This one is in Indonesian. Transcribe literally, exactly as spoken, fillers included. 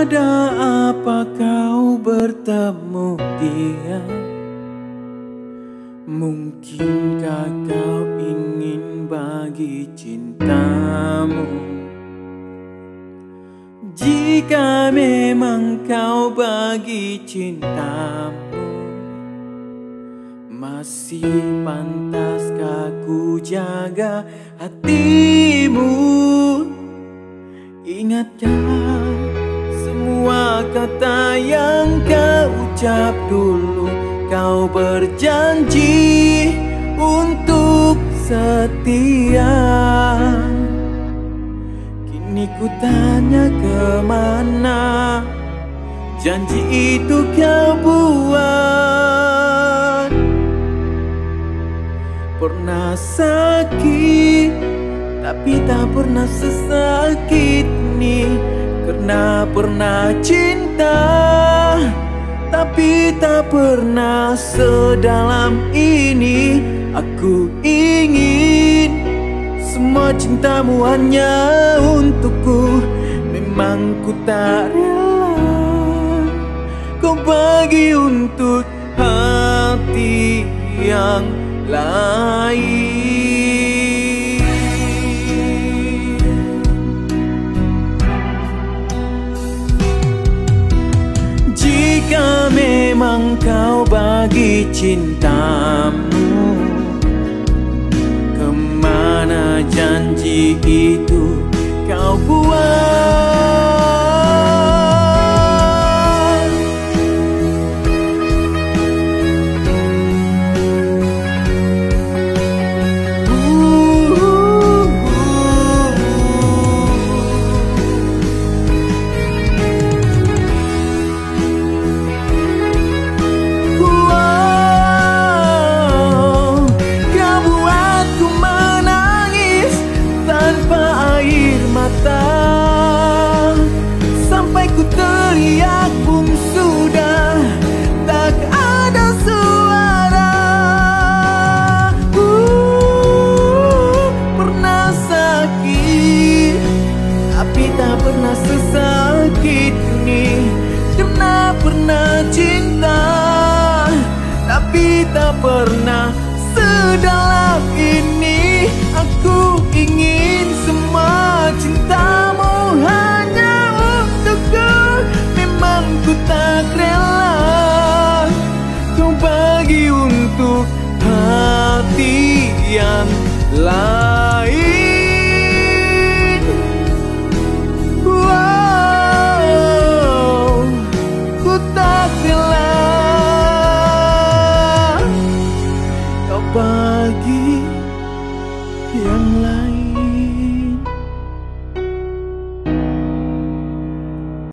Ada apa kau bertemu dia? Mungkinkah kau ingin bagi cintamu? Jika memang kau bagi cintamu, masih pantaskah ku jaga hatimu? Ingatkah semua kata yang kau ucap dulu? Kau berjanji untuk setia. Kini ku tanya kemana janji itu kau buat. Pernah sakit, tapi tak pernah sesakit ini. Karena pernah cinta, tapi tak pernah sedalam ini. Aku ingin semua cintamu hanya untukku. Memang ku tak rela kau bagi untuk hati yang lain. Jika memang kau bagi cintamu, kemana janji itu kau buat? Sampai ku teriak pun sudah tak ada suara. uh, Pernah sakit, tapi tak pernah sesakit ini. Karena pernah cinta, tapi tak pernah sedalam ini. Aku ingin semua cintamu hanya untukku. Memang ku tak rela kau bagi untuk hati yang lain.